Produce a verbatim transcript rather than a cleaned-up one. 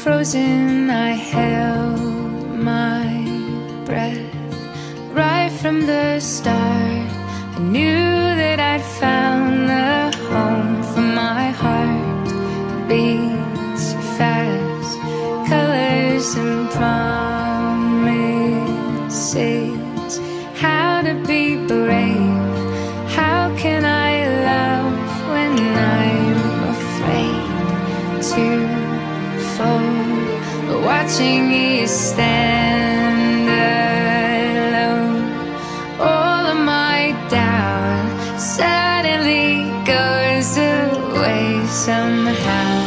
frozen, I held my breath. Right from the start, I knew that I'd found the home for my heart. Beats fast, colors and promises. How to be brave, how can I love when I'm afraid to fall? Watching you stand alone, all of my doubt suddenly goes away somehow.